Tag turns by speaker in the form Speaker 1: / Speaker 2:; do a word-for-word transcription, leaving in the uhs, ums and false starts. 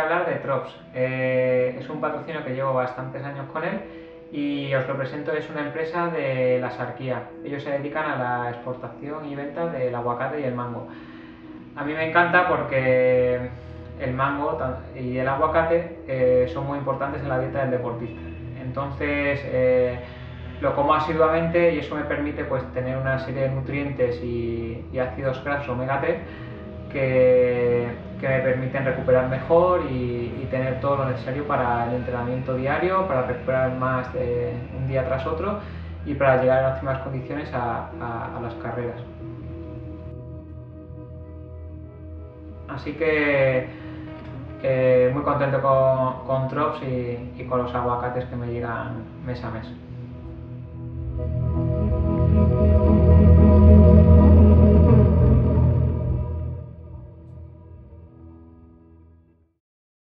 Speaker 1: hablar de Trops. Eh, es un patrocinio que llevo bastantes años con él y os lo presento, es una empresa de la Sarquía. Ellos se dedican a la exportación y venta del aguacate y el mango. A mí me encanta porque el mango y el aguacate eh, son muy importantes en la dieta del deportista. Entonces eh, lo como asiduamente y eso me permite pues tener una serie de nutrientes y, y ácidos grasos omega tres que, que me permiten recuperar mejor y, y tener todo lo necesario para el entrenamiento diario, para recuperar más de un día tras otro y para llegar en óptimas condiciones a, a, a las carreras. Así que eh, muy contento con, con Trops y, y con los aguacates que me llegan mes a mes.